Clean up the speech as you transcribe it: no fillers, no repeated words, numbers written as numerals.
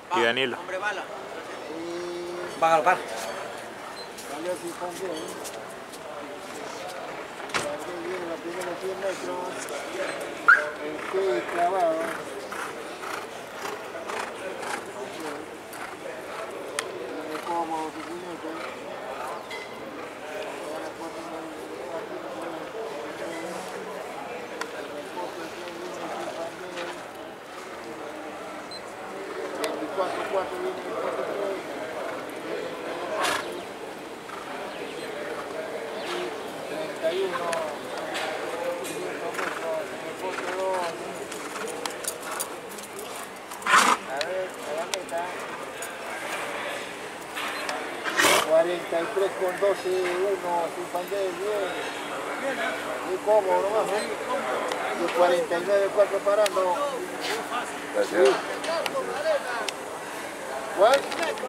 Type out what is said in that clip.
Y Danilo. Hombre bala. Págalo, par. Salió así también. La primera 100 metros. El pie clavado. Cómodo su jinete. A ver, a la meta. 43 con 12, 1, sin pandemia, bien. Muy cómodo nomás, ¿no? Y 49, 4 parando. Gracias. ¿Cuál?